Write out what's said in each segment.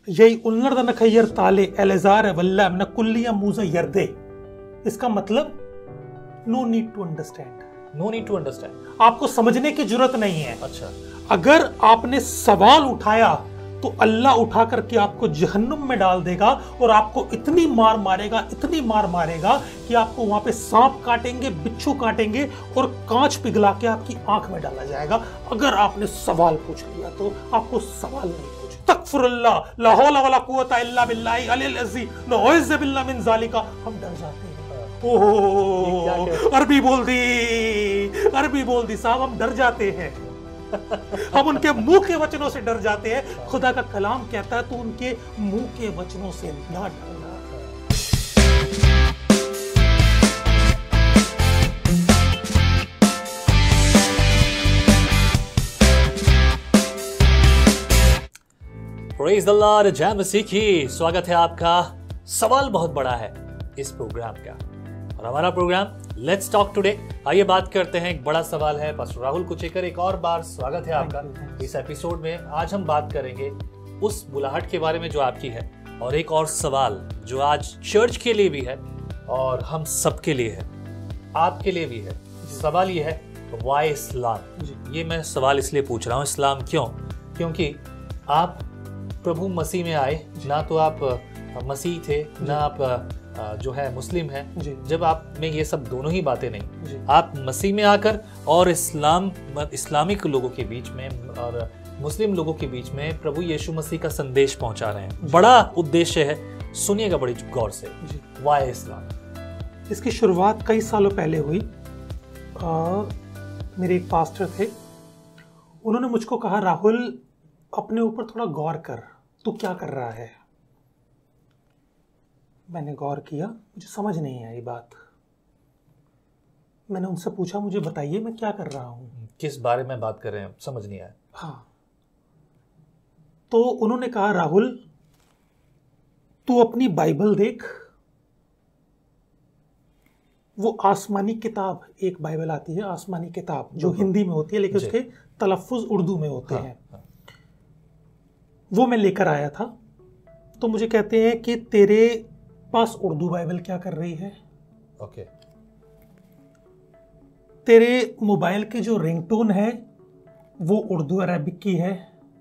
यही उल्लर नखैर ताले एलेजार वल्ला न कुल्लिया मूज़ यर्दे। इसका मतलब no need to understand. No need to understand, आपको समझने की जरूरत नहीं है। अच्छा, अगर आपने सवाल उठाया तो अल्लाह उठा करके आपको जहन्नुम में डाल देगा और आपको इतनी मार मारेगा, इतनी मार मारेगा कि आपको वहां पे सांप काटेंगे, बिच्छू काटेंगे और कांच पिघला के आपकी आंख में डाला जाएगा अगर आपने सवाल पूछ लिया तो। आपको सवाल नहीं पूछ। तकफुरुल्लाह ला हौला वला कुव्वता इल्ला बिल्लाहि अलिल अज़ीम नऊज़ु बिल्लाहि मिन ज़ालिका। हम डर जाते हैं। ओहो, अरबी बोल दी साहब, हम डर जाते हैं। हम उनके मुंह के वचनों से डर जाते हैं। खुदा का कलाम कहता है तो उनके मुंह के वचनों से ना डरना। प्रेज़ द लॉर्ड, जय मसीह की। स्वागत है आपका। सवाल बहुत बड़ा है इस प्रोग्राम का और हमारा प्रोग्राम लेट्स टॉक टुडे। आइए बात करते हैं। एक बड़ा सवाल है। पास्टर राहुल कुचेकर, एक और बार स्वागत है आपका इस एपिसोड में। आज हम बात करेंगे उस बुलाहट के बारे में जो आपकी है और एक और सवाल जो आज चर्च के लिए भी है और हम सबके लिए है, आपके लिए भी है। सवाल ये है, वाई इस्लाम? ये मैं सवाल इसलिए पूछ रहा हूँ, इस्लाम क्यों? क्योंकि आप प्रभु मसीह में आए, ना तो आप मसीह थे ना आप जो है मुस्लिम है। जब आप में ये सब दोनों ही बातें नहीं, आप मसीह में आकर और इस्लामिक लोगों के बीच में और मुस्लिम लोगों के बीच में प्रभु यीशु मसीह का संदेश पहुंचा रहे हैं। बड़ा उद्देश्य है, सुनिएगा बड़ी गौर से। Why Islam? इसकी शुरुआत कई सालों पहले हुई। मेरे एक पास्टर थे, उन्होंने मुझको कहा, राहुल अपने ऊपर थोड़ा गौर कर, तू क्या कर रहा है? मैंने गौर किया, मुझे समझ नहीं आई बात। मैंने उनसे पूछा, मुझे बताइए मैं क्या कर रहा हूँ, किस बारे में बात कर रहे हैं, समझ नहीं आया। हाँ, तो उन्होंने कहा, राहुल तू अपनी बाइबल देख, वो आसमानी किताब, एक बाइबल आती है आसमानी किताब जो हिंदी में होती है लेकिन उसके तलफ़ुज़ उर्दू में होते हैं। वो मैं लेकर आया था। तो मुझे कहते हैं कि तेरे पास उर्दू बाइबल क्या कर रही है? ओके। तेरे मोबाइल की जो रिंगटोन है वो उर्दू अरबिक की है।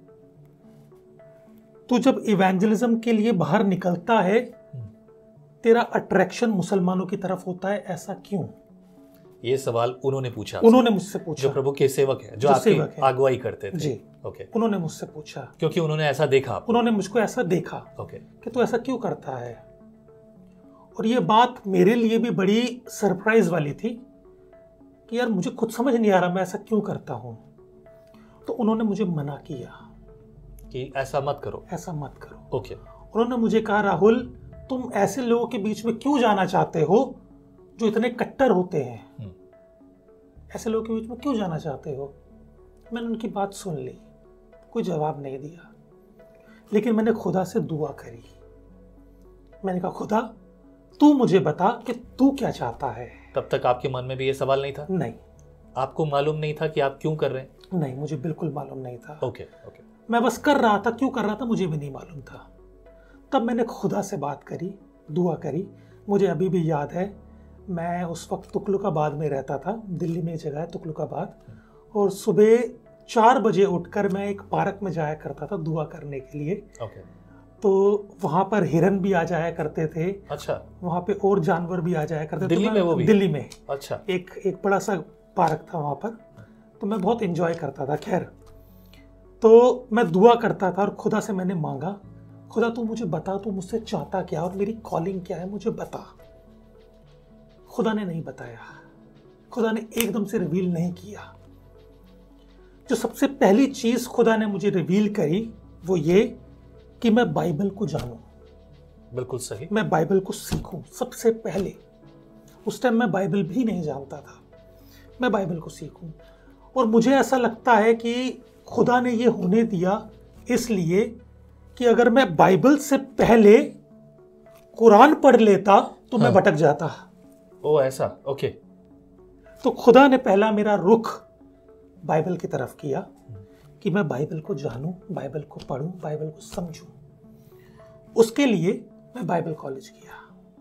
तू जब इवेंजलिज्म के लिए बाहर निकलता है तेरा अट्रैक्शन मुसलमानों की तरफ होता है, ऐसा क्यों? ये सवाल उन्होंने पूछा? उन्होंने मुझसे पूछा, जो प्रभु के सेवक है, जो आपकी अगुवाई करते थे। जी, ओके। उन्होंने मुझसे पूछा क्योंकि उन्होंने ऐसा देखा, उन्होंने मुझको ऐसा देखा ओके, कि तू ऐसा क्यों करता है। और ये बात मेरे लिए भी बड़ी सरप्राइज वाली थी कि यार मुझे खुद समझ नहीं आ रहा मैं ऐसा क्यों करता हूं। तो उन्होंने मुझे मना किया कि ऐसा मत करो, ऐसा मत करो। ओके। उन्होंने मुझे कहा, राहुल तुम ऐसे लोगों के बीच में क्यों जाना चाहते हो जो इतने कट्टर होते हैं? ऐसे लोगों के बीच में क्यों जाना चाहते हो? मैंने उनकी बात सुन ली, कोई जवाब नहीं दिया, लेकिन मैंने खुदा से दुआ करी। मैंने कहा, खुदा तू मुझे बता कि तू क्या चाहता है। तब तक आपके मन में भी ये सवाल नहीं था? नहीं। आपको मालूम नहीं था कि आप क्यों कर रहे हैं? नहीं, मुझे बिल्कुल मालूम नहीं था। Okay, okay. मैं बस कर रहा था, क्यों कर रहा था मुझे भी नहीं मालूम था। तब मैंने खुदा से बात करी, दुआ करी। मुझे अभी भी याद है, मैं उस वक्त तुगलकाबाद में रहता था, दिल्ली में एक जगह है तुगलकाबाद, और सुबह 4 बजे उठकर मैं एक पार्क में जाया करता था दुआ करने के लिए। ओके। तो वहाँ पर हिरन भी आ जाया करते थे। अच्छा। वहाँ पे और जानवर भी आ जाया करते थे। दिल्ली में? वो भी दिल्ली में। अच्छा। एक बड़ा सा पार्क था वहाँ पर, तो मैं बहुत एंजॉय करता था। खैर, तो मैं दुआ करता था और खुदा से मैंने मांगा, खुदा तू मुझे बता, तू मुझसे चाहता क्या और मेरी कॉलिंग क्या है, मुझे बता। खुदा ने नहीं बताया, खुदा ने एकदम से रिवील नहीं किया। जो सबसे पहली चीज खुदा ने मुझे रिवील करी वो ये कि मैं बाइबल को जानूं। बिल्कुल सही। मैं बाइबल को सीखूं सबसे पहले। उस टाइम मैं बाइबल भी नहीं जानता था, मैं बाइबल को सीखूं। और मुझे ऐसा लगता है कि खुदा ने ये होने दिया इसलिए कि अगर मैं बाइबल से पहले कुरान पढ़ लेता तो मैं भटक जाता। ओ ऐसा, ओके। तो खुदा ने पहला मेरा रुख बाइबल की तरफ किया कि मैं बाइबल को जानूं, बाइबल को पढूं, बाइबल को समझूं। उसके लिए मैं बाइबल कॉलेज गया।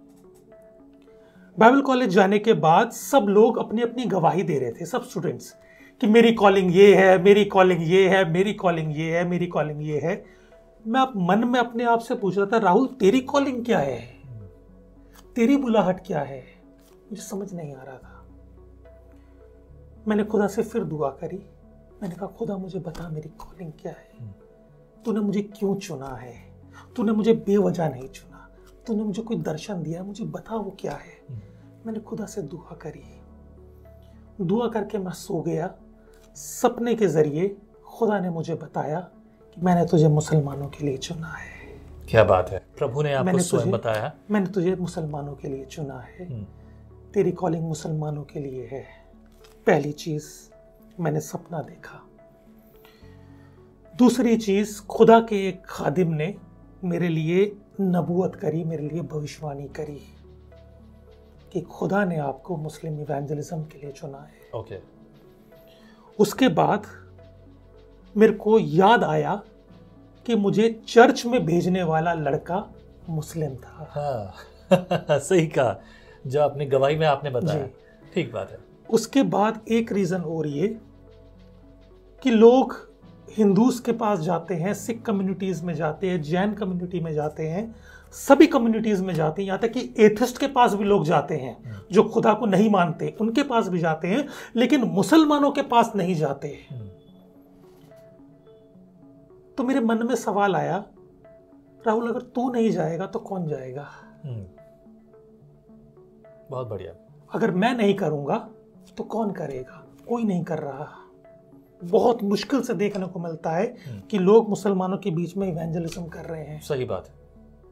बाइबल कॉलेज जाने के बाद सब लोग अपनी अपनी गवाही दे रहे थे, सब स्टूडेंट्स, कि मेरी कॉलिंग ये है, मेरी कॉलिंग ये है, मेरी कॉलिंग ये है, मेरी कॉलिंग ये है। मैं मन में अपने आप से पूछ रहा था, राहुल तेरी कॉलिंग क्या है, तेरी बुलाहट क्या है? मुझे समझ नहीं आ रहा था। मैंने खुदा से फिर दुआ करी। मैंने कहा, खुदा मुझे बता मेरी कॉलिंग क्या है, तूने मुझे क्यों चुना है, तूने मुझे बेवजह नहीं चुना, तूने मुझे कोई दर्शन दिया, मुझे बता वो क्या है। मैंने खुदा से दुआ करी। दुआ करके मैं सो गया। सपने के जरिए खुदा ने मुझे बताया कि मैंने तुझे मुसलमानों के लिए चुना है। क्या बात है, प्रभु ने आपको स्वयं बताया, मैंने तुझे मुसलमानों के लिए चुना है, तेरी कॉलिंग मुसलमानों के लिए है। पहली चीज, मैंने सपना देखा। दूसरी चीज, खुदा के एक खादिम ने मेरे लिए नबूवत करी, मेरे लिए भविष्यवाणी करी कि खुदा ने आपको मुस्लिम इवेंजलिज्म के लिए चुना है। ओके। उसके बाद मेरे को याद आया कि मुझे चर्च में भेजने वाला लड़का मुस्लिम था। हाँ सही कहा, जो आपने गवाही में आपने बताया, ठीक बात है। उसके बाद एक रीजन और ये कि लोग हिंदूज के पास जाते हैं, सिख कम्युनिटीज में जाते हैं, जैन कम्युनिटी में जाते हैं, सभी कम्युनिटीज में जाते हैं, यहाँ तक कि एथिस्ट के पास भी लोग जाते हैं जो खुदा को नहीं मानते, उनके पास भी जाते हैं, लेकिन मुसलमानों के पास नहीं जाते। तो मेरे मन में सवाल आया, राहुल अगर तू नहीं जाएगा तो कौन जाएगा? बहुत बढ़िया। अगर मैं नहीं करूंगा तो कौन करेगा? कोई नहीं कर रहा। बहुत मुश्किल से देखने को मिलता है कि लोग मुसलमानों के बीच में इवेंजलिज्म कर रहे हैं। सही बात है।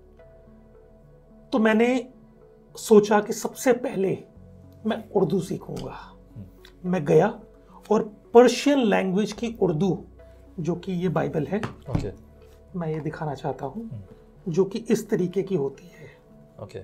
तो मैंने सोचा कि सबसे पहले मैं उर्दू सीखूंगा। मैं गया और पर्शियन लैंग्वेज की उर्दू, जो कि ये बाइबल है, मैं ये दिखाना चाहता हूँ, जो कि इस तरीके की होती है। ओके।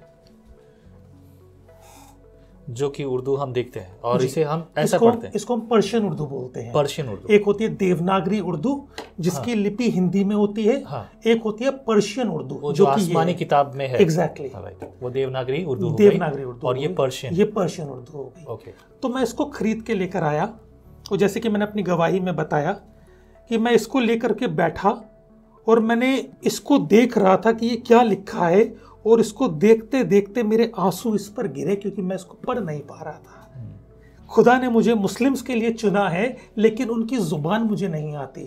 जो कि उर्दू हम देखते हैं और इसे हम ऐसा पढ़ते हैं। इसको हम पर्शियन उर्दू बोलते हैं। पर्शियन उर्दू। एक होती है देवनागरी उर्दू, जिसकी लिपि हिंदी में होती है। एक होती है पर्शियन उर्दू, जो आसमानी किताब में है। एग्जैक्टली। वो देवनागरी उर्दू, देवनागरी उर्दू, और ये पर्शियन उर्दू हो गई। ओके। तो मैं इसको खरीद के लेकर आया, और जैसे कि मैंने अपनी गवाही में बताया कि मैं इसको लेकर के बैठा और मैंने इसको देख रहा था कि ये क्या लिखा है, और इसको देखते देखते मेरे आंसू इस पर गिरे, क्योंकि मैं इसको पढ़ नहीं पा रहा था। खुदा ने मुझे मुस्लिम्स के लिए चुना है, लेकिन उनकी जुबान मुझे नहीं आती।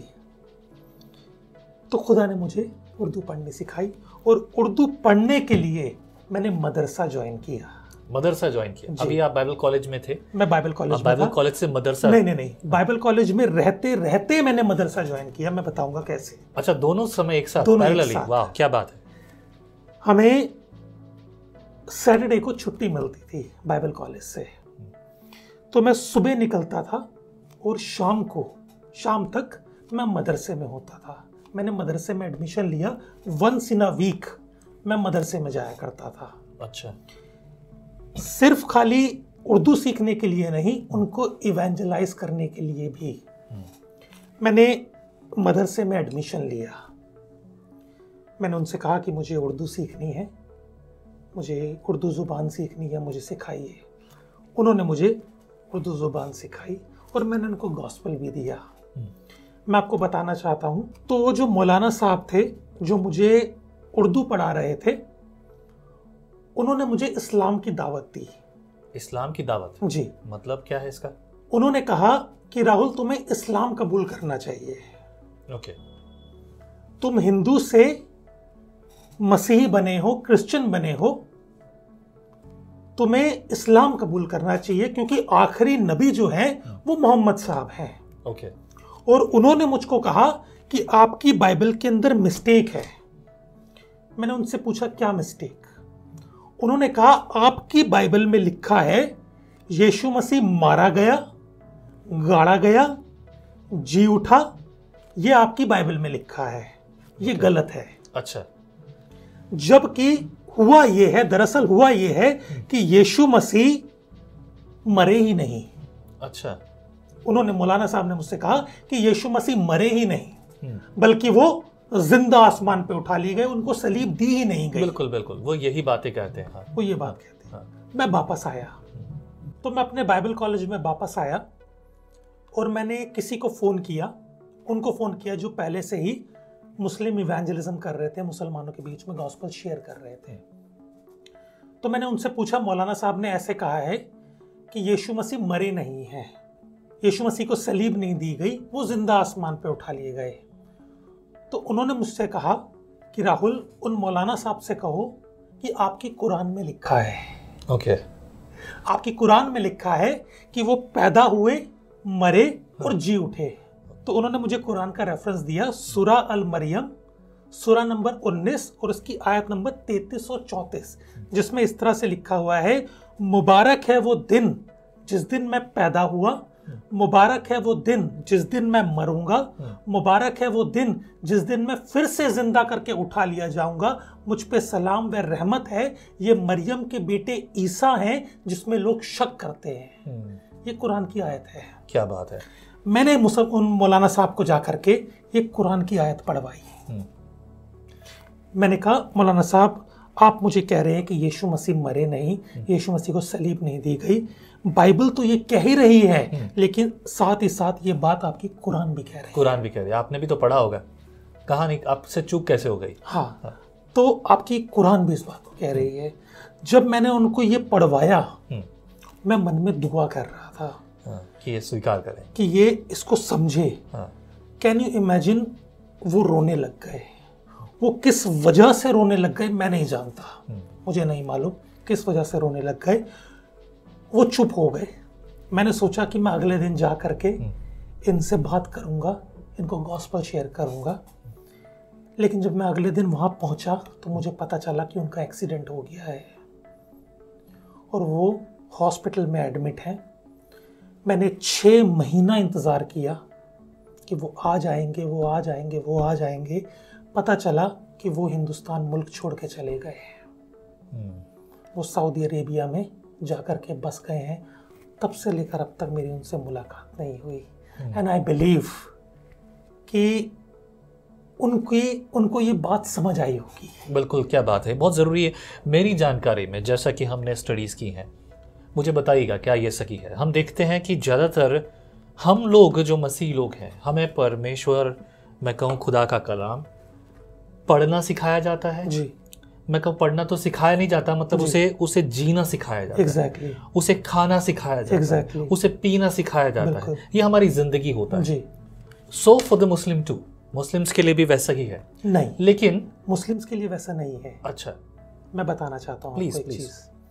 तो खुदा ने मुझे उर्दू पढ़नी सिखाई, और उर्दू पढ़ने के लिए मैंने मदरसा ज्वाइन किया। मदरसा ज्वाइन किया? अभी आप बाइबल कॉलेज में थे? मैं बाइबल कॉलेज में था। बाइबल कॉलेज से मदरसा? नहीं, बाइबल कॉलेज में रहते रहते मैंने मदरसा ज्वाइन किया। मैं बताऊंगा कैसे। अच्छा, दोनों समय एक साथ? वाह, क्या बात है। हमें सैटरडे को छुट्टी मिलती थी बाइबल कॉलेज से, तो मैं सुबह निकलता था और शाम तक मैं मदरसे में होता था। मैंने मदरसे में एडमिशन लिया। वंस इन अ वीक मैं मदरसे में जाया करता था। अच्छा। सिर्फ खाली उर्दू सीखने के लिए नहीं, उनको इवेंजलाइज करने के लिए भी। मैंने मदरसे में एडमिशन लिया। मैंने उनसे कहा कि मुझे उर्दू सीखनी है, मुझे उर्दू ज़ुबान सीखनी है, मुझे सिखाइए। उन्होंने मुझे उर्दू ज़ुबान सिखाई और मैंने उनको गॉस्पेल भी दिया। मैं आपको बताना चाहता हूँ, तो वो जो मौलाना साहब थे जो मुझे उर्दू पढ़ा रहे थे, उन्होंने मुझे इस्लाम की दावत दी। इस्लाम की दावत? जी। मतलब क्या है इसका? उन्होंने कहा कि राहुल तुम्हें इस्लाम कबूल करना चाहिए। ओके। तुम हिंदू से मसीही बने हो, क्रिश्चियन बने हो, तुम्हें इस्लाम कबूल करना चाहिए, क्योंकि आखिरी नबी जो हैं वो मोहम्मद साहब हैं। ओके। और उन्होंने मुझको कहा कि आपकी बाइबल के अंदर मिस्टेक है। मैंने उनसे पूछा क्या मिस्टेक? उन्होंने कहा आपकी बाइबल में लिखा है यीशु मसीह मारा गया, गाड़ा गया, जी उठा। ये आपकी बाइबल में लिखा है, ये गलत है। अच्छा। जबकि हुआ ये है, दरअसल हुआ ये है कि यीशु मसीह मरे ही नहीं। अच्छा। उन्होंने, मौलाना साहब ने मुझसे कहा कि यीशु मसीह मरे ही नहीं, बल्कि वो जिंदा आसमान पे उठा लिए गए, उनको सलीब दी ही नहीं गई। बिल्कुल बिल्कुल, वो यही बातें कहते हैं। हाँ। वो ये बात कहते हैं। मैं वापस आया, तो मैं अपने बाइबल कॉलेज में वापस आया और मैंने किसी को फ़ोन किया, उनको फ़ोन किया जो पहले से ही मुस्लिम इवेंजलिज्म कर रहे थे, मुसलमानों के बीच में गॉस्पेल शेयर कर रहे थे। तो मैंने उनसे पूछा, मौलाना साहब ने ऐसे कहा है कि यीशु मसीह मरे नहीं हैं, यीशु मसीह को सलीब नहीं दी गई, वो जिंदा आसमान पे उठा लिए गए। तो उन्होंने मुझसे कहा कि राहुल, उन मौलाना साहब से कहो कि आपकी कुरान में लिखा है, ओके, आपकी कुरान में लिखा है कि वो पैदा हुए, मरे और जी उठे। तो उन्होंने मुझे कुरान का रेफरेंस दिया, सूरा अल मरियम, सूरा नंबर 19 और उसकी आयत नंबर 33 और 34, जिसमें इस तरह से लिखा हुआ है, मुबारक है वो दिन जिस दिन मैं पैदा हुआ, मुबारक है वो दिन जिस दिन मैं मरूंगा, मुबारक है वो दिन जिस दिन मैं फिर से जिंदा करके उठा लिया जाऊंगा, मुझ पे सलाम व रहमत है, ये मरियम के बेटे ईसा हैं जिसमें लोग शक करते हैं। ये कुरान की आयत है। क्या बात है। मैंने उन मौलाना साहब को जाकर के ये कुरान की आयत पढ़वाई। मैंने कहा, मौलाना साहब, आप मुझे कह रहे हैं कि यीशु मसीह मरे नहीं, यीशु मसीह को सलीब नहीं दी गई, बाइबल तो ये कह ही रही है, लेकिन साथ ही साथ ये बात आपकी कुरान भी कह रही है। कुरान भी कह रही है, आपने भी तो पढ़ा होगा, कहा नहीं, आपसे चूक कैसे हो गई। हाँ, तो आपकी कुरान भी इस बात को कह रही है। जब मैंने उनको ये पढ़वाया, मैं मन में दुआ कर रहा था कि ये स्वीकार करें, कि ये इसको समझे। कैन यू इमेजिन, वो रोने लग गए। वो किस वजह से रोने लग गए मैं नहीं जानता, मुझे नहीं मालूम किस वजह से रोने लग गए। वो चुप हो गए। मैंने सोचा कि मैं अगले दिन जा करके इनसे बात करूंगा, इनको गॉस्पेल शेयर करूंगा। लेकिन जब मैं अगले दिन वहां पहुंचा तो मुझे पता चला कि उनका एक्सीडेंट हो गया है और वो हॉस्पिटल में एडमिट है। मैंने 6 महीना इंतज़ार किया कि वो आ जाएंगे, वो आ जाएंगे, वो आ जाएंगे। पता चला कि वो हिंदुस्तान मुल्क छोड़ के चले गए। वो सऊदी अरेबिया में जाकर के बस गए हैं। तब से लेकर अब तक मेरी उनसे मुलाकात नहीं हुई। एंड आई बिलीव कि उनको ये बात समझ आई होगी। बिल्कुल, क्या बात है, बहुत ज़रूरी है। मेरी जानकारी में, जैसा कि हमने स्टडीज़ की हैं, मुझे बताइएगा क्या ये सही है। हम देखते हैं कि ज़्यादातर हम लोग जो मसीह लोग हैं, हमें परमेश्वर, मैं कहूँ खुदा का कलाम पढ़ना सिखाया जाता है जी। मैं कहूँ पढ़ना तो सिखाया नहीं जाता, मतलब उसे जीना सिखाया जाता exactly. है, उसे खाना सिखाया जाता exactly. है, उसे पीना सिखाया जाता है। ये हमारी जिंदगी होता जी। है। So for the Muslim too, Muslims के लिए भी वैसा ही है? नहीं, लेकिन मुस्लिम्स के लिए वैसा नहीं है। अच्छा, मैं बताना चाहता हूँ प्लीज एक प्लीज। चीज।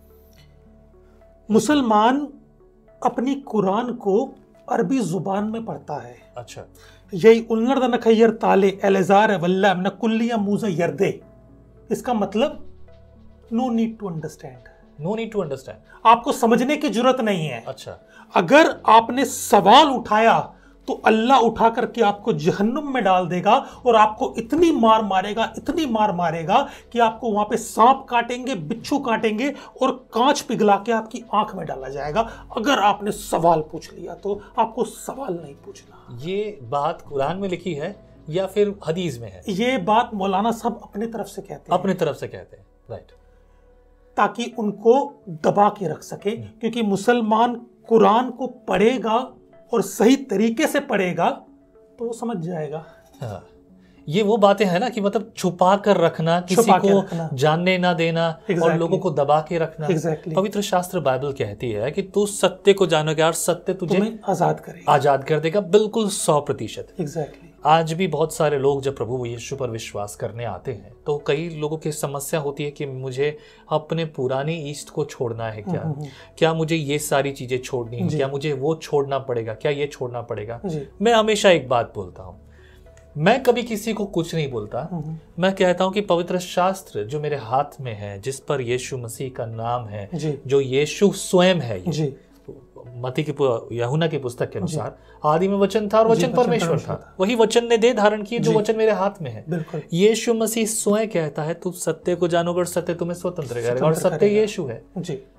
मुसलमान अपनी कुरान को अरबी जुबान में पढ़ता है। अच्छा, यही उन्नर नखैर ताले एलेजार वल्ला न कुल्लिया मूज़ यर्दे। इसका मतलब no need to understand, no need to understand, आपको समझने की जरूरत नहीं है। अच्छा, अगर आपने सवाल उठाया तो अल्लाह उठा करके आपको जहन्नुम में डाल देगा और आपको इतनी मार मारेगा, इतनी मार मारेगा कि आपको वहां पे सांप काटेंगे, बिच्छू काटेंगे और कांच पिघला के आपकी आंख में डाला जाएगा। अगर आपने सवाल पूछ लिया तो आपको सवाल नहीं पूछना। ये बात कुरान में लिखी है या फिर हदीस में है? ये बात मौलाना साहब अपनी तरफ से कहते हैं, अपनी तरफ से कहते हैं, राइट, ताकि उनको दबा के रख सके। क्योंकि मुसलमान कुरान को पढ़ेगा और सही तरीके से पढ़ेगा तो वो समझ जाएगा। हाँ, ये वो बातें हैं ना कि मतलब छुपा कर रखना, किसी को जानने ना देना, और लोगों को दबा के रखना। पवित्र शास्त्र बाइबल कहती है कि तू सत्य को जानोगा और सत्य तुझे आजाद कर देगा। बिल्कुल 100%। आज भी बहुत सारे लोग जब प्रभु यीशु पर विश्वास करने आते हैं तो कई लोगों की समस्या होती है कि मुझे अपने पुरानी ईस्ट को छोड़ना है क्या मुझे ये सारी चीजें छोड़नी है, क्या मुझे वो छोड़ना पड़ेगा, क्या ये छोड़ना पड़ेगा। मैं हमेशा एक बात बोलता हूँ, मैं कभी किसी को कुछ नहीं बोलता। मैं कहता हूँ कि पवित्र शास्त्र जो मेरे हाथ में है, जिस पर यीशु मसीह का नाम है, जो यीशु स्वयं है, मत्ती की यूहन्ना की पुस्तक के अनुसार आदि में वचन था और वचन परमेश्वर था, वही वचन ने देह धारण किए जो वचन मेरे हाथ में है। यीशु मसीह स्वयं कहता है तू सत्य को जानोगे और सत्य तुम्हें स्वतंत्र करेगा, और सत्य यीशु है।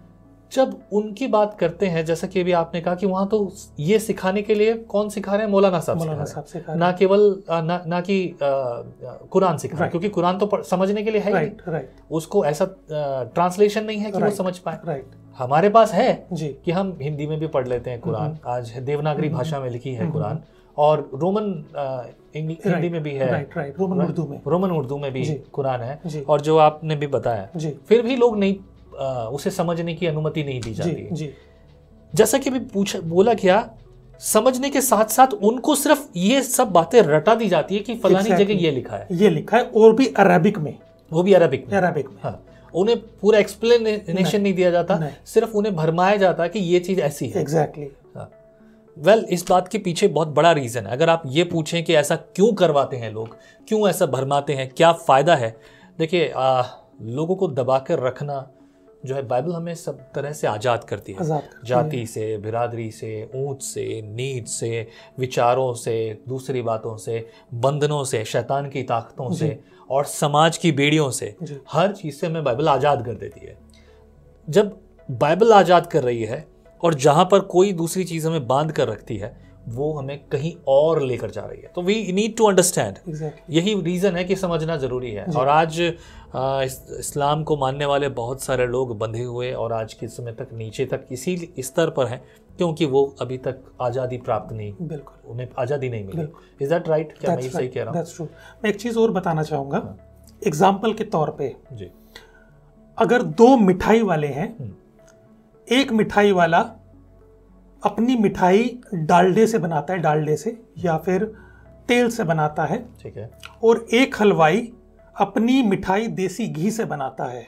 जब उनकी बात करते हैं, जैसा कि अभी आपने कहा कि वहां तो ये सिखाने के लिए कौन सिखा रहे हैं? मौलाना साहब सिखा रहे हैं, ना केवल ना कि कुरान सिखा रहे हैं, क्योंकि कुरान तो समझने के लिए है ही नहीं, उसको ऐसा ट्रांसलेशन नहीं है कि वो समझ पाए। हमारे पास है कि हम हिंदी में भी पढ़ लेते हैं कुरान, आज देवनागरी भाषा में लिखी है कुरान, और रोमन हिंदी में भी है, रोमन उर्दू में भी कुरान है, और जो आपने भी बताया, फिर भी लोग नहीं उसे समझने की अनुमति नहीं दी जाती है। जैसा कि अभी बोला क्या, समझने के साथ साथ उनको सिर्फ ये सब बातें रटा दी जाती है कि फलानी जगह ये लिखा है, और भी अरबिक में, वो भी अरबिक में। हाँ, उन्हें पूरा एक्सप्लेनेशन नहीं दिया जाता, सिर्फ उन्हें भरमाया जाता है कि ये चीज ऐसी है। एग्जैक्टली। वेल, इस बात के पीछे बहुत बड़ा रीजन है। अगर आप ये पूछें कि ऐसा क्यों करवाते हैं लोग, क्यों ऐसा भरमाते हैं, क्या फायदा है, देखिए लोगों को दबा कर रखना जो है, बाइबल हमें सब तरह से आज़ाद करती है, जाति से, बिरादरी से, ऊंच से, नीच से, विचारों से, दूसरी बातों से, बंधनों से, शैतान की ताकतों से और समाज की बेड़ियों से, हर चीज़ से हमें बाइबल आज़ाद कर देती है। जब बाइबल आज़ाद कर रही है और जहाँ पर कोई दूसरी चीज़ हमें बांध कर रखती है, वो हमें कहीं और लेकर जा रही है। तो वी नीड टू अंडरस्टैंड, यही रीज़न है कि समझना ज़रूरी है। और आज इस्लाम को मानने वाले बहुत सारे लोग बंधे हुए और आज के समय तक नीचे तक इसी स्तर पर हैं, क्योंकि वो अभी तक आज़ादी प्राप्त नहीं, बिल्कुल उन्हें आज़ादी नहीं मिली। Is that right? क्या मैं सही कह रहा हूँ? मैं एक चीज़ और बताना चाहूँगा, एग्जाम्पल के तौर पे जी, अगर दो मिठाई वाले हैं, एक मिठाई वाला अपनी मिठाई डालडे से बनाता है, डालडे से या फिर तेल से बनाता है, ठीक है, और एक हलवाई अपनी मिठाई देसी घी से बनाता है।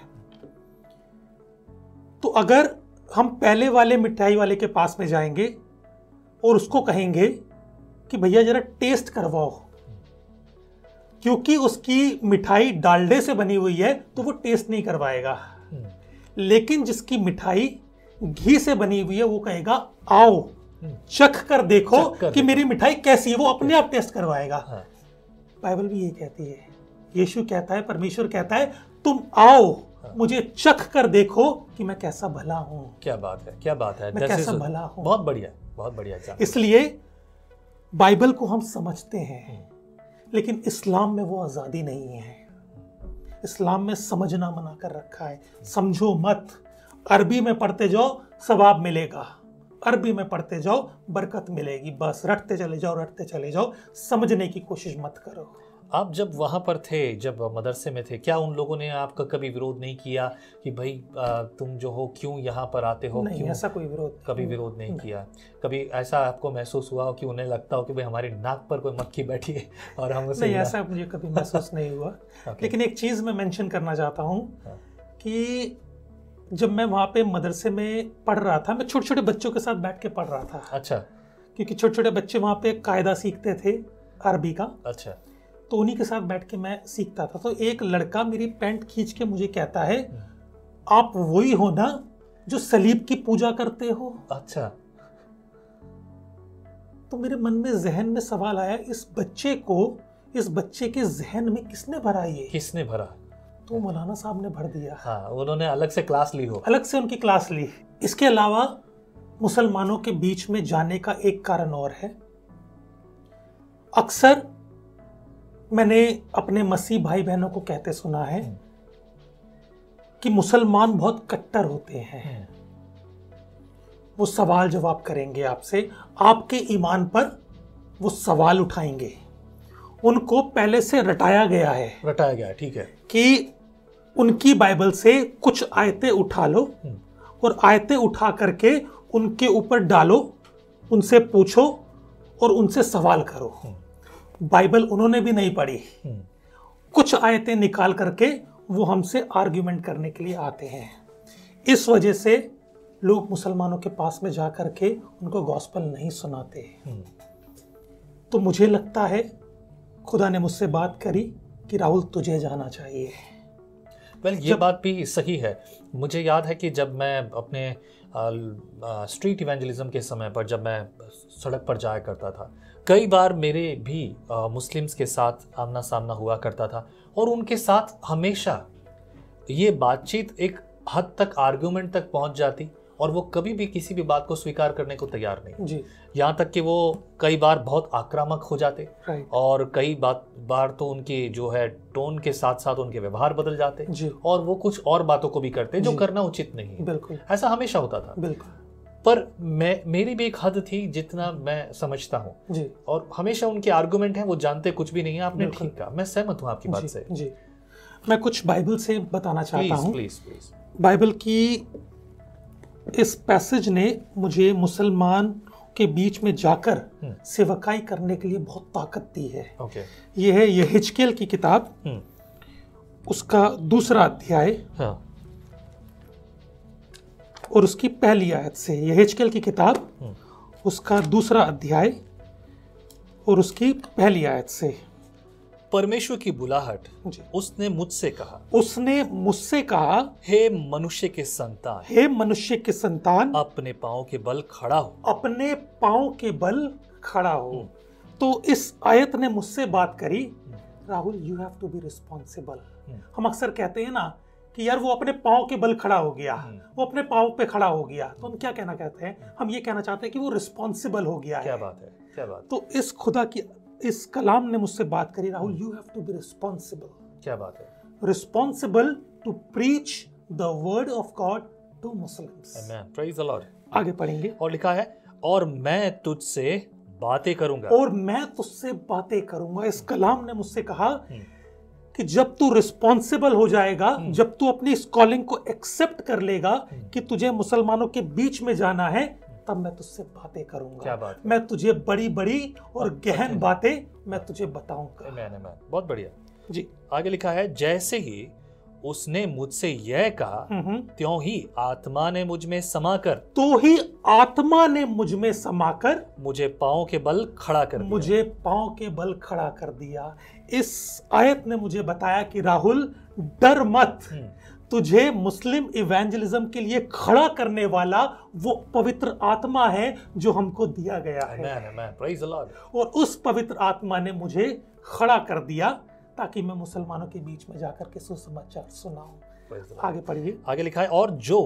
तो अगर हम पहले वाले मिठाई वाले के पास में जाएंगे और उसको कहेंगे कि भैया जरा टेस्ट करवाओ, क्योंकि उसकी मिठाई डालडे से बनी हुई है तो वो टेस्ट नहीं करवाएगा, लेकिन जिसकी मिठाई घी से बनी हुई है वो कहेगा आओ चख कर देखो कि मेरी मिठाई कैसी है, वो अपने आप टेस्ट करवाएगा। बाइबल भी ये कहती है, यीशु कहता है, परमेश्वर कहता है, तुम आओ मुझे चख कर देखो कि मैं कैसा भला हूं। क्या बात है, क्या बात है, मैं कैसा भला हूं। बहुत बढ़िया, बहुत बढ़िया। इसलिए बाइबल को हम समझते हैं, लेकिन इस्लाम में वो आजादी नहीं है। इस्लाम में समझना मना कर रखा है, समझो मत। अरबी में पढ़ते जाओ सवाब मिलेगा, अरबी में पढ़ते जाओ बरकत मिलेगी, बस रटते चले जाओ, समझने की कोशिश मत करो। आप जब वहाँ पर थे, जब मदरसे में थे, क्या उन लोगों ने आपका कभी विरोध नहीं किया कि भाई तुम जो हो क्यों यहाँ पर आते हो? नहीं, क्यों? ऐसा कोई विरोध कभी विरोध नहीं किया? कभी ऐसा आपको महसूस हुआ हो कि उन्हें लगता हो कि भाई हमारी नाक पर कोई मक्खी बैठी है और हम उसे? नहीं, ऐसा मुझे कभी महसूस नहीं हुआ। लेकिन एक चीज़ मैं मेंशन करना चाहता हूँ कि जब मैं वहाँ पे मदरसे में पढ़ रहा था, मैं छोटे छोटे बच्चों के साथ बैठ के पढ़ रहा था। अच्छा। क्योंकि छोटे छोटे बच्चे वहाँ पे कायदा सीखते थे अरबी का। अच्छा। तो उन्हीं के साथ बैठ के मैं सीखता था। तो एक लड़का मेरी पैंट खींच के मुझे कहता है, आप वही हो ना जो सलीब की पूजा करते हो? अच्छा। तो मेरे मन में, जहन में सवाल आया, इस बच्चे के जहन में किसने भरा ये? किसने भरा? तो मौलाना साहब ने भर दिया। हाँ, उन्होंने अलग से क्लास ली हो। अलग से उनकी क्लास ली। इसके अलावा मुसलमानों के बीच में जाने का एक कारण और है। अक्सर मैंने अपने मसीह भाई बहनों को कहते सुना है कि मुसलमान बहुत कट्टर होते हैं। वो सवाल जवाब करेंगे आपसे, आपके ईमान पर वो सवाल उठाएंगे। उनको पहले से रटाया गया है, ठीक है, कि उनकी बाइबल से कुछ आयतें उठा लो और आयतें उठा करके उनके ऊपर डालो, उनसे पूछो और उनसे सवाल करो। बाइबल उन्होंने भी नहीं पढ़ी, कुछ आयतें निकाल करके वो हमसे आर्ग्यूमेंट करने के लिए आते हैं। इस वजह से लोग मुसलमानों के पास में जा करके उनको गॉस्पेल नहीं सुनाते। तो मुझे लगता है खुदा ने मुझसे बात करी कि राहुल तुझे जाना चाहिए। ये बात भी सही है। मुझे याद है कि जब मैं अपने स्ट्रीट इवेंजलिज्म के समय पर, जब मैं सड़क पर जाया करता था, कई बार मेरे भी मुस्लिम्स के साथ आमना सामना हुआ करता था और उनके साथ हमेशा ये बातचीत एक हद तक आर्गुमेंट तक पहुंच जाती और वो कभी भी किसी भी बात को स्वीकार करने को तैयार नहीं। जी। यहाँ तक कि वो कई बार बहुत आक्रामक हो जाते राइट। और कई बार तो उनकी जो है टोन के साथ साथ उनके व्यवहार बदल जाते जी। और वो कुछ और बातों को भी करते जो जी। करना उचित नहीं है। बिल्कुल। ऐसा हमेशा होता था। बिल्कुल। पर मेरी भी एक हद थी जितना मैं समझता हूँ। जी। और हमेशा उनके आर्गुमेंट हैं वो जानते कुछ भी नहीं है। आपने बिल्कुल। ठीक कहा, मैं सहमत हूँ आपकी बात से। जी। मैं कुछ बाइबल से बताना चाहता हूँ। Please please. बाइबल की इस पैसेज ने मुझे मुसलमान के बीच में जाकर सेवकाई करने के लिए बहुत ताकत दी है। ओके। ये है यहेजकेल की किताब, उसका 2 अध्याय हाँ। और उसकी पहली आयत से। यहेजकेल की किताब उसका 2 अध्याय और उसकी पहली आयत से। परमेश्वर की बुलाहट, जी। उसने मुझसे कहा, उसने मुझसे कहा, हे मनुष्य के संतान, हे मनुष्य के संतान, अपने पांव के बल खड़ा हो। अपने पांव के बल खड़ा हो। तो इस आयत ने मुझसे बात करी, Rahul you have to be responsible. हम अक्सर कहते हैं ना कि यार वो अपने पांव के बल खड़ा हो गया, वो अपने पांव पे खड़ा हो गया। तो हम क्या कहना चाहते हैं? हम ये कहना चाहते हैं कि वो रिस्पॉन्सिबल हो गया है। क्या बात है, क्या बात। तो इस खुदा की इस कलाम ने मुझसे बात करी, Rahul you have to be responsible. क्या बात है। Responsible to preach the word of God to Muslims. Amen, praise the Lord. आगे पढ़ेंगे। और लिखा है, और मैं तुझसे बातें करूंगा। और मैं तुझसे बातें करूंगा। इस कलाम ने मुझसे कहा कि जब तू रिस्पॉन्सिबल हो जाएगा, जब तू अपनी इस कॉलिंग को एक्सेप्ट कर लेगा कि तुझे मुसलमानों के बीच में जाना है, तब मैं तुझसे बातें करूंगा। क्या बात। मैं तुझे बड़ी बड़ी और गहन बातें मैं तुझे बताऊंगा। आमेन, आमेन। बहुत बढ़िया जी। आगे लिखा है, जैसे ही उसने मुझसे यह कहा, त्यों ही आत्मा ने मुझ में समाकर, तो ही आत्मा ने मुझ में समाकर मुझे पांव के बल खड़ा कर दिया। मुझे पांव के बल खड़ा कर दिया। इस आयत ने मुझे बताया कि राहुल डर मत, तुझे मुस्लिम इवेंजलिज्म के लिए खड़ा करने वाला वो पवित्र आत्मा है जो हमको दिया गया है। Amen, amen, praise the Lord. और उस पवित्र आत्मा ने मुझे खड़ा कर दिया ताकि मैं मुसलमानों के बीच में जाकर के सुसमाचार सुनाऊं। आगे पढ़िए। आगे लिखा है, और जो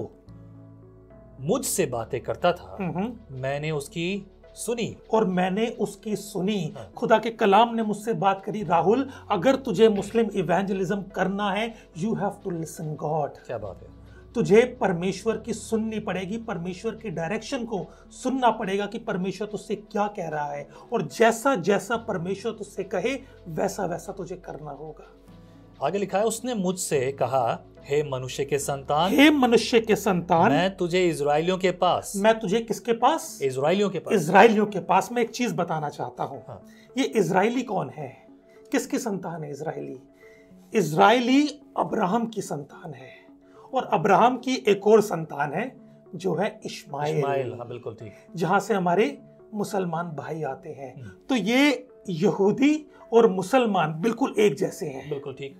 मुझसे बातें करता था मैंने उसकी सुनी। और मैंने उसकी सुनी। खुदा के कलाम ने मुझसे बात करी, राहुल अगर तुझे मुस्लिम इवेंजलिज्म करना है, you have to listen God. क्या बात है। तुझे परमेश्वर की सुननी पड़ेगी, परमेश्वर की डायरेक्शन को सुनना पड़ेगा कि परमेश्वर तुझसे क्या कह रहा है, और जैसा जैसा परमेश्वर तुझसे कहे वैसा वैसा तुझे करना होगा। आगे लिखा है, उसने मुझसे कहा, हे मनुष्य के संतान, हे मनुष्य के संतान, मैं तुझे इजराइलियों के पास, मैं तुझे किसके पास? इजराइलियों के पास, इजराइलियों के पास। मैं एक चीज बताना चाहता हूं। हाँ। ये इजराइली कौन है? किसकी संतान है इजराइली? इजराइली अब्राहम की संतान है, और अब्राहम की एक और संतान है जो है इश्माइल। हाँ बिल्कुल ठीक। जहां से हमारे मुसलमान भाई आते हैं। तो ये यहूदी और मुसलमान बिल्कुल एक जैसे हैं। बिल्कुल ठीक।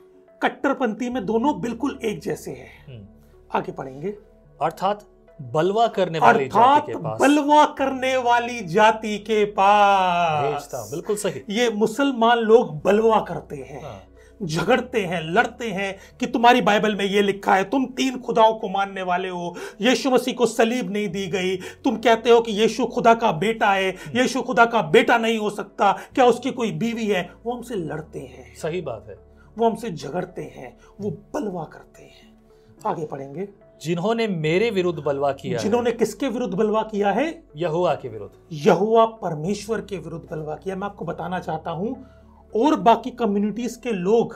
कट्टरपंथी में दोनों बिल्कुल एक जैसे हैं। आगे पढ़ेंगे। अर्थात बलवा करने वाली जाति के पास, बलवा करने वाली जाति के पास भेजता हूं। बिल्कुल सही। ये मुसलमान लोग बलवा करते हैं। हाँ। झगड़ते हैं, लड़ते हैं कि तुम्हारी बाइबल में ये लिखा है, तुम 3 खुदाओं को मानने वाले हो, यीशु मसीह को सलीब नहीं दी गई, तुम कहते हो कि यीशु खुदा का बेटा है, यीशु खुदा का बेटा नहीं हो सकता, क्या उसकी कोई बीवी है? वो हमसे लड़ते हैं। सही बात है। वो हमसे झगड़ते हैं, वो बलवा करते हैं। आगे पढ़ेंगे। जिन्होंने मेरे विरुद्ध बलवा किया, जिन्होंने किसके विरुद्ध बलवा किया है? यहोवा के विरुद्ध। यहोवा परमेश्वर के विरुद्ध बलवा किया। मैं आपको बताना चाहता हूं, और बाकी कम्युनिटीज के लोग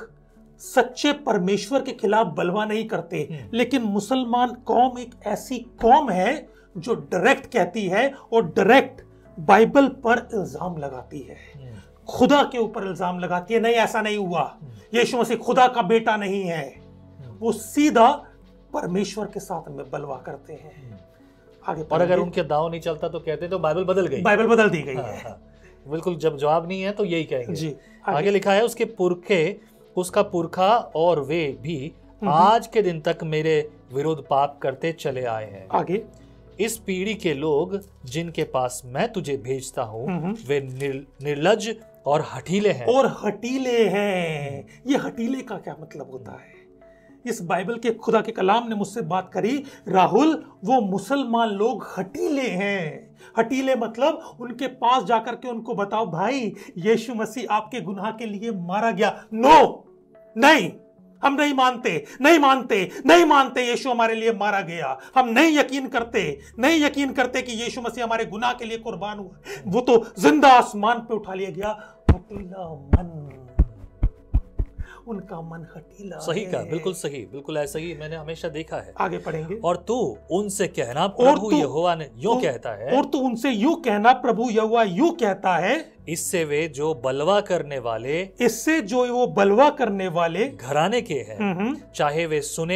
सच्चे परमेश्वर के खिलाफ बलवा नहीं करते, लेकिन मुसलमान कौम एक ऐसी कौम है जो डायरेक्ट कहती है और डायरेक्ट बाइबल पर इल्जाम लगाती है, खुदा के ऊपर इल्जाम लगाती है। नहीं, ऐसा नहीं हुआ, यीशु मसीह खुदा का बेटा नहीं है। वो सीधा परमेश्वर के साथ में बलवा करते हैं। आगे और अगर उनके दाव नहीं चलता तो कहते तो बाइबल बदल गई, बाइबल बदल दी गई है। हाँ। बिल्कुल, जब जवाब नहीं है तो यही कहेंगे जी। आगे लिखा है, उसका पुरखा और वे भी आज के दिन तक मेरे विरुद्ध पाप करते चले आए हैं। आगे। इस पीढ़ी के लोग जिनके पास मैं तुझे भेजता हूँ वे निर्लज और हठीले हैं। और हठीले हैं। ये हठीले का क्या मतलब होता है? इस बाइबल के खुदा के कलाम ने मुझसे बात करी, राहुल वो मुसलमान लोग हटीले हैं। हटीले मतलब उनके पास जाकर के उनको बताओ भाई यीशु मसीह आपके गुनाह के लिए मारा गया। नो, नहीं, हम नहीं मानते, नहीं मानते, नहीं मानते यीशु हमारे लिए मारा गया। हम नहीं यकीन करते कि यीशु मसीह हमारे गुनाह के लिए कुर्बान हुआ। वो तो जिंदा आसमान पे उठा लिया गया। हटीला मन, उनका मन हटीला। सही कहा, बिल्कुल सही, बिल्कुल ऐसा ही मैंने हमेशा देखा है। आगे पढ़ेंगे। और तू उनसे कहना प्रभु यहोवा ने यूं कहता है, और तू उनसे यूं कहना प्रभु यहोवा यूं कहता है, इससे वे जो बलवा करने वाले, इससे जो वो बलवा करने वाले घराने के हैं, चाहे वे सुने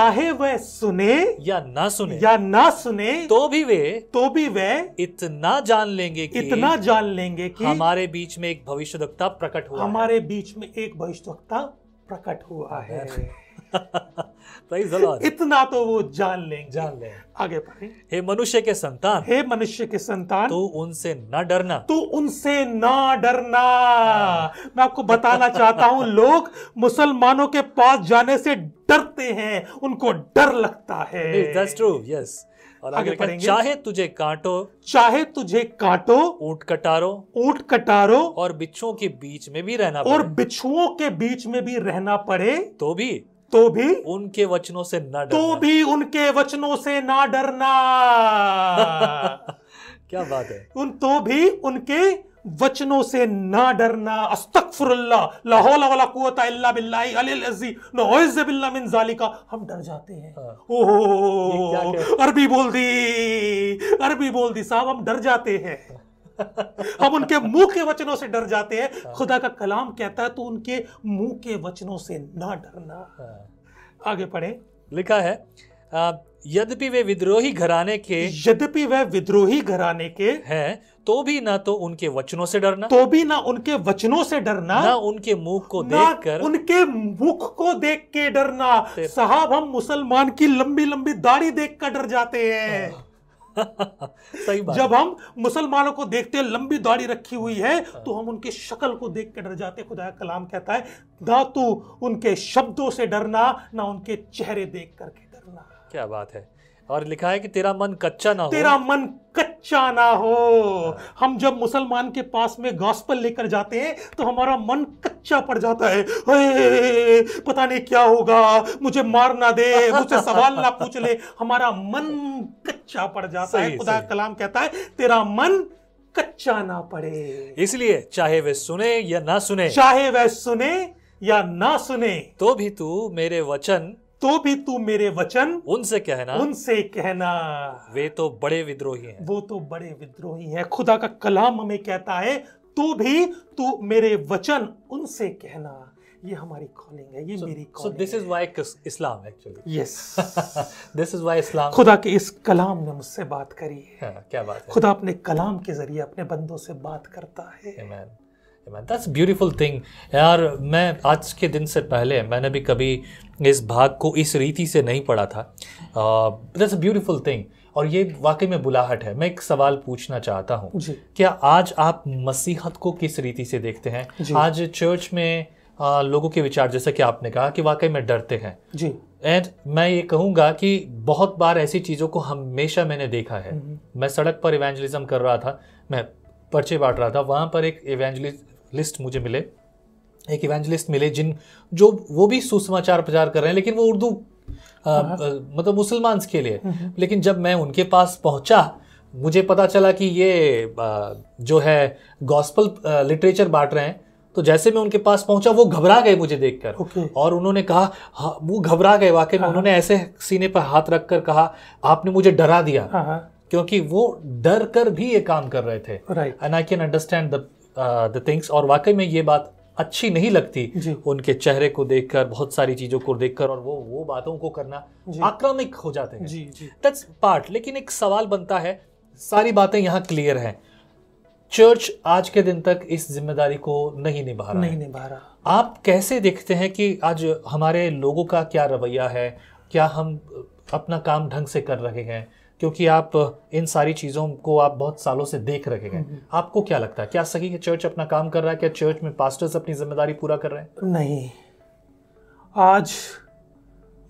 या ना सुने, तो भी वे इतना जान लेंगे कि हमारे बीच में एक भविष्यद्वक्ता प्रकट हुआ है। Praise the Lord. इतना तो वो जान लेंगे। आगे पढ़े। हे मनुष्य के संतान, तू उनसे न डरना। मैं आपको बताना चाहता हूं, लोग मुसलमानों के पास जाने से डरते हैं, उनको डर लगता है। That's true, yes. और आगे पढ़ेंगे। चाहे तुझे काटो, ऊंट कटारो और बिच्छुओं के बीच में भी रहना पड़े, तो भी उनके वचनों से ना डरना। क्या बात है। तो भी उनके वचनों से ना डरना। अस्तगफिरुल्लाह, ला हौला वला कुव्वता इल्ला बिल्लाहि अलिल अज़ीम, नऊज़ु बिल्लाहि मिन ज़ालिका। हम डर जाते हैं। ओहो, अरबी बोल दी साहब, हम डर जाते हैं। हम उनके मुंह के वचनों से डर जाते हैं। खुदा का कलाम कहता है तो उनके मुंह के वचनों से ना डरना। आगे पढ़े। लिखा है, यद्यपि वे विद्रोही घराने के हैं, तो भी ना तो उनके वचनों से डरना, ना उनके मुख को देख के डरना। साहब, हम मुसलमान की लंबी लंबी दाढ़ी देख कर डर जाते हैं। सही बात। जब हम मुसलमानों को देखते हैं लंबी दाढ़ी रखी हुई है, तो हम उनके शक्ल को देख कर डर जाते हैं। खुदा का कलाम कहता है, ना तो उनके शब्दों से डरना, ना उनके चेहरे देख करके डरना। क्या बात है। और लिखा है कि तेरा मन कच्चा ना हो। हम जब मुसलमान के पास में गॉस्पेल लेकर जाते हैं तो हमारा मन कच्चा पड़ जाता है। पता नहीं क्या होगा, मुझे मार ना दे, मुझसे सवाल ना पूछ ले, हमारा मन कच्चा पड़ जाता है। खुदा का कलाम कहता है तेरा मन कच्चा ना पड़े। इसलिए चाहे वे सुने या ना सुने, तो भी तू मेरे वचन उनसे कहना। वे तो बड़े विद्रोही हैं। खुदा का कलाम हमें कहता है, तो भी तू मेरे वचन उनसे कहना। ये हमारी कॉलिंग है, ये मेरी calling. So this is why Islam actually. Yes. This is why Islam. खुदा के इस कलाम ने मुझसे बात करी है। क्या बात है। खुदा अपने कलाम के जरिए अपने बंदों से बात करता है। Amen. That's beautiful thing. यार, मैं आज के दिन से पहले मैंने भी कभी इस भाग को इस रीति से नहीं पढ़ा था। That's a beautiful thing. और ये वाकई में बुलाहट है। मैं एक सवाल पूछना चाहता हूँ, क्या आज आप मसीहत को किस रीति से देखते हैं? आज चर्च में लोगों के विचार, जैसा कि आपने कहा, कि वाकई में डरते हैं जी। एंड मैं ये कहूँगा कि बहुत बार ऐसी चीज़ों को हमेशा मैंने देखा है। मैं सड़क पर इवेंजलिज्म कर रहा था, मैं पर्चे बांट रहा था, वहाँ पर एक इवेंजलिस्ट मुझे मिले, एक इवेंजलिस्ट मिले जो वो भी सुसमाचार प्रचार कर रहे हैं, लेकिन वो उर्दू मतलब मुसलमान के लिए। लेकिन जब मैं उनके पास पहुंचा, मुझे पता चला कि ये जो है गॉस्पल लिटरेचर बांट रहे हैं। तो जैसे मैं उनके पास पहुंचा, वो घबरा गए मुझे देखकर। और उन्होंने कहा, हाँ, वो घबरा गए वाकई में। उन्होंने ऐसे सीने पर हाथ रखकर कहा, आपने मुझे डरा दिया, क्योंकि वो डर कर भी ये काम कर रहे थे। And I can understand the things. और वाकई में ये बात अच्छी नहीं लगती उनके चेहरे को देखकर, बहुत सारी चीजों को देखकर, और वो बातों को करना आक्रामक हो जाते हैं। That's part. लेकिन एक सवाल बनता है, सारी बातें यहाँ क्लियर हैं, चर्च आज के दिन तक इस जिम्मेदारी को नहीं निभा रहा। आप कैसे देखते हैं कि आज हमारे लोगों का क्या रवैया है? क्या हम अपना काम ढंग से कर रहे हैं? क्योंकि आप इन सारी चीज़ों को आप बहुत सालों से देख रहे हैं। आपको क्या लगता है, क्या सही है चर्च अपना काम कर रहा है? क्या चर्च में पास्टर्स अपनी जिम्मेदारी पूरा कर रहे हैं? नहीं। आज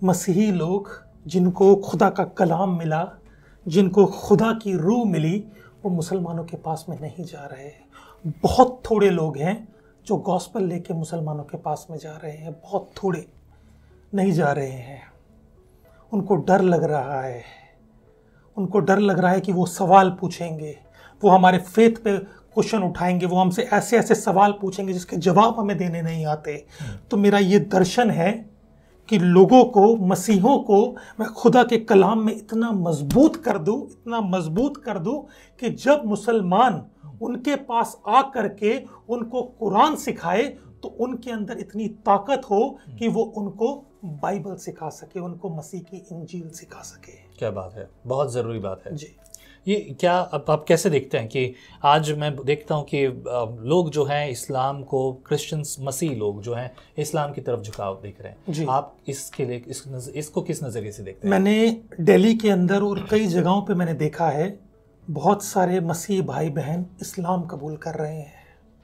मसीही लोग जिनको खुदा का कलाम मिला, जिनको खुदा की रूह मिली, वो मुसलमानों के पास में नहीं जा रहे हैं। बहुत थोड़े लोग हैं जो गॉस्पेल लेके मुसलमानों के पास में जा रहे हैं, बहुत थोड़े नहीं जा रहे हैं। उनको डर लग रहा है, उनको डर लग रहा है कि वो सवाल पूछेंगे, वो हमारे फेथ पे क्वेश्चन उठाएंगे, वो हमसे ऐसे ऐसे सवाल पूछेंगे जिसके जवाब हमें देने नहीं आते। तो मेरा ये दर्शन है कि लोगों को, मसीहों को मैं खुदा के कलाम में इतना मजबूत कर दूं, इतना मजबूत कर दूं कि जब मुसलमान उनके पास आ करके उनको कुरान सिखाए तो उनके अंदर इतनी ताकत हो कि वो उनको बाइबल सिखा सके, उनको मसीह की इंजील सिखा सके। क्या बात है, बहुत ज़रूरी बात है जी। ये क्या अब आप कैसे देखते हैं कि आज मैं देखता हूँ कि लोग जो हैं इस्लाम को, क्रिश्चियंस, मसीह लोग जो हैं इस्लाम की तरफ झुकाव दिख रहे हैं जी। आप इसके लिए इसको किस नज़रिए से देखते हैं? मैंने दिल्ली के अंदर और कई जगहों पे मैंने देखा है, बहुत सारे मसीह भाई बहन इस्लाम कबूल कर रहे हैं।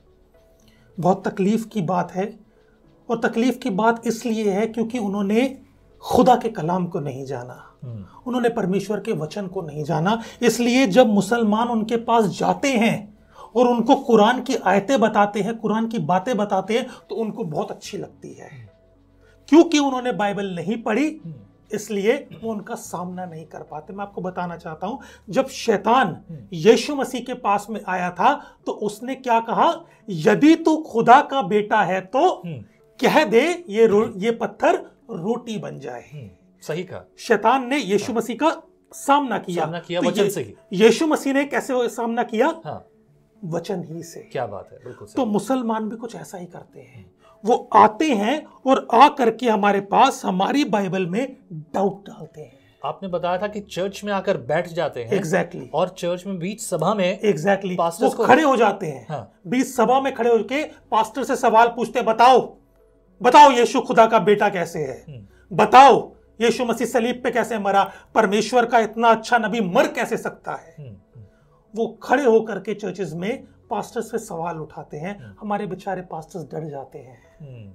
बहुत तकलीफ़ की बात है, और तकलीफ़ की बात इसलिए है क्योंकि उन्होंने खुदा के कलाम को नहीं जाना, उन्होंने परमेश्वर के वचन को नहीं जाना। इसलिए जब मुसलमान उनके पास जाते हैं और उनको कुरान की आयतें बताते हैं, कुरान की बातें बताते हैं, तो उनको बहुत अच्छी लगती है। क्योंकि उन्होंने बाइबल नहीं पढ़ी, इसलिए वो उनका सामना नहीं कर पाते। मैं आपको बताना चाहता हूं, जब शैतान यीशु मसीह के पास में आया था तो उसने क्या कहा? यदि तू खुदा का बेटा है तो कह दे ये पत्थर रोटी बन जाए। सही कहा। शैतान ने यीशु मसीह का सामना किया तो वचन से ही। यीशु मसीह ने कैसे सामना किया? हाँ। वचन ही से। क्या बात है, बिल्कुल सही। तो मुसलमान भी कुछ ऐसा ही करते हैं, वो आते हैं और आ करके हमारे पास हमारी बाइबल में डाउट डालते हैं। आपने बताया था कि चर्च में आकर बैठ जाते हैं। एग्जैक्टली। और चर्च में बीच सभा में एग्जैक्टली वो खड़े हो जाते हैं। हाँ। बीच सभा में खड़े होकर पास्टर से सवाल पूछते, बताओ यीशु खुदा का बेटा कैसे है, बताओ यीशु मसीह सलीब पे कैसे मरा, परमेश्वर का इतना अच्छा नबी मर कैसे सकता है। वो खड़े होकर के चर्चेज में पास्टर्स पे सवाल उठाते हैं। हमारे बेचारे पास्टर्स डर जाते हैं।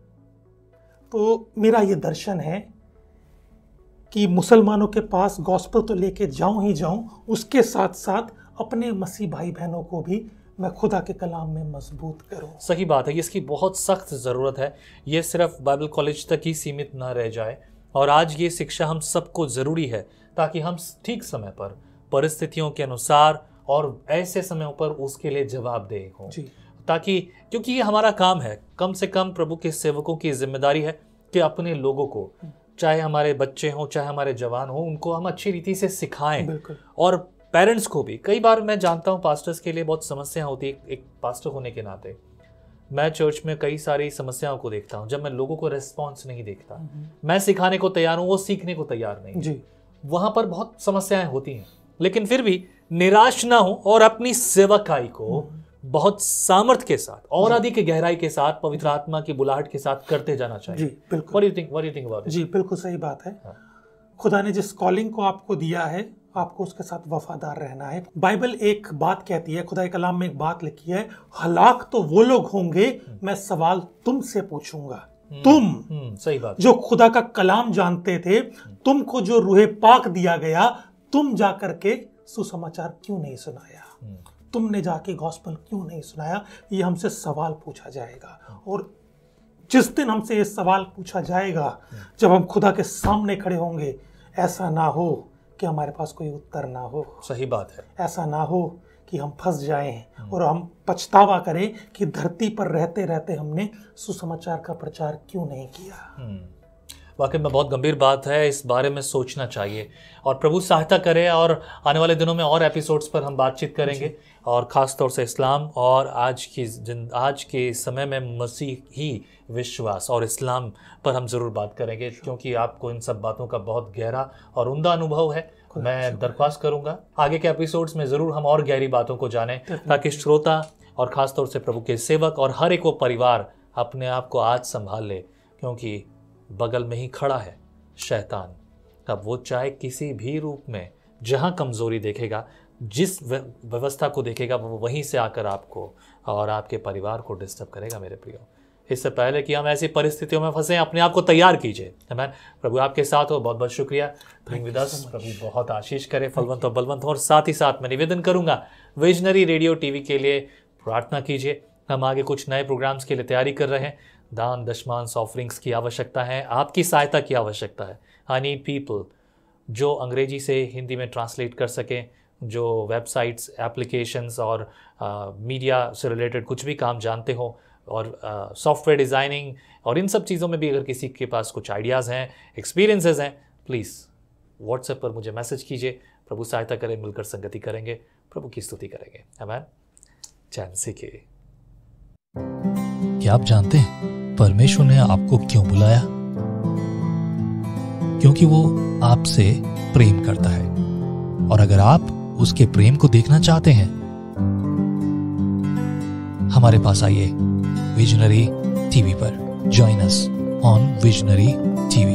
तो मेरा ये दर्शन है कि मुसलमानों के पास गॉस्पेल तो लेके जाऊं ही जाऊं, उसके साथ साथ अपने मसीह भाई बहनों को भी मैं खुदा के कलाम में मजबूत करूं। सही बात है, इसकी बहुत सख्त ज़रूरत है। ये सिर्फ बाइबल कॉलेज तक ही सीमित ना रह जाए, और आज ये शिक्षा हम सबको ज़रूरी है ताकि हम ठीक समय पर, परिस्थितियों के अनुसार और ऐसे समयों पर उसके लिए जवाब दे हों। ताकि, क्योंकि ये हमारा काम है, कम से कम प्रभु के सेवकों की जिम्मेदारी है कि अपने लोगों को, चाहे हमारे बच्चे हों चाहे हमारे जवान हों, उनको हम अच्छी रीति से सिखाएं। और पेरेंट्स को भी, कई बार मैं जानता हूं पास्टर्स के लिए बहुत समस्या होती है। एक पास्टर होने के नाते मैं चर्च में कई सारी समस्याओं को देखता हूं। जब मैं लोगों को रिस्पॉन्स नहीं देखता, मैं सिखाने को तैयार हूं, वो सीखने को तैयार नहीं जी। वहां पर बहुत समस्याएं होती हैं, लेकिन फिर भी निराश ना हो और अपनी सेवकाई को बहुत सामर्थ्य के साथ और अधिक गहराई के साथ, पवित्र आत्मा की बुलाहट के साथ करते जाना चाहिए। जी बिल्कुल। What do you think about it? जी बिल्कुल सही बात है। खुदा ने जिस कॉलिंग को आपको दिया है, आपको उसके साथ वफादार रहना है। बाइबल एक बात कहती है, खुदा के कलाम में एक बात लिखी है, हलाक तो वो लोग होंगे, मैं सवाल तुमसे पूछूंगा। तुम सही बात, जो खुदा का कलाम जानते थे, तुमको जो रूहे पाक दिया गया, तुम जाकर के सुसमाचार क्यों नहीं सुनाया, तुमने जाके गॉस्पेल क्यों नहीं सुनाया, ये हमसे सवाल पूछा जाएगा। और जिस दिन हमसे ये सवाल पूछा जाएगा, जब हम खुदा के सामने खड़े होंगे, ऐसा ना हो कि हमारे पास कोई उत्तर ना हो। सही बात है। ऐसा ना हो कि हम फंस जाएं और हम पछतावा करें कि धरती पर रहते रहते हमने सुसमाचार का प्रचार क्यों नहीं किया। वाकई में बहुत गंभीर बात है, इस बारे में सोचना चाहिए और प्रभु सहायता करे। और आने वाले दिनों में और एपिसोड्स पर हम बातचीत करेंगे, और ख़ास तौर से इस्लाम और आज के समय में मसीही विश्वास और इस्लाम पर हम ज़रूर बात करेंगे, क्योंकि आपको इन सब बातों का बहुत गहरा और उम्दा अनुभव है। मैं दरख्वास्त करूंगा आगे के एपिसोड्स में ज़रूर हम और गहरी बातों को जानें, ताकि श्रोता और ख़ास तौर से प्रभु के सेवक और हर एक वो परिवार अपने आप को आज संभाल ले, क्योंकि बगल में ही खड़ा है शैतान। अब वो चाहे किसी भी रूप में, जहां कमजोरी देखेगा, जिस व्यवस्था को देखेगा, वो वहीं से आकर आपको और आपके परिवार को डिस्टर्ब करेगा। मेरे प्रियो, इससे पहले कि हम ऐसी परिस्थितियों में फंसे, अपने आप को तैयार कीजिए। आमीन। प्रभु आपके साथ हो, बहुत बहुत शुक्रिया। प्रभु बहुत आशीष करे, फलवंत और बलवंत हो। और साथ ही साथ मैं निवेदन करूंगा, विजनरी रेडियो टीवी के लिए प्रार्थना कीजिए। हम आगे कुछ नए प्रोग्राम्स के लिए तैयारी कर रहे हैं। दान दशमांश ऑफरिंग्स की आवश्यकता है, आपकी सहायता की आवश्यकता है। आई नीड पीपल जो अंग्रेजी से हिंदी में ट्रांसलेट कर सकें, जो वेबसाइट्स, एप्लीकेशंस और मीडिया से रिलेटेड कुछ भी काम जानते हो, और सॉफ्टवेयर डिज़ाइनिंग और इन सब चीज़ों में भी अगर किसी के पास कुछ आइडियाज़ हैं, एक्सपीरियंसेस हैं, प्लीज़ व्हाट्सएप पर मुझे मैसेज कीजिए। प्रभु सहायता करें, मिलकर संगति करेंगे, प्रभु की स्तुति करेंगे। आमीन। चैन सीखिए। क्या आप जानते हैं परमेश्वर ने आपको क्यों बुलाया? क्योंकि वो आपसे प्रेम करता है, और अगर आप उसके प्रेम को देखना चाहते हैं, हमारे पास आइए विजनरी टीवी पर। Join us on visionary TV.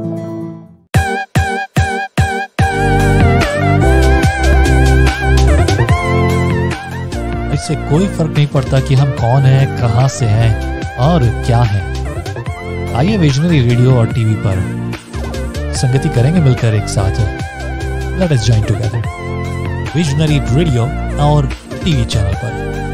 इससे कोई फर्क नहीं पड़ता कि हम कौन हैं, कहां से हैं और क्या हैं। आइए विजनरी रेडियो और टीवी पर संगति करेंगे मिलकर एक साथ। Let us join together visionary radio और टीवी चैनल पर।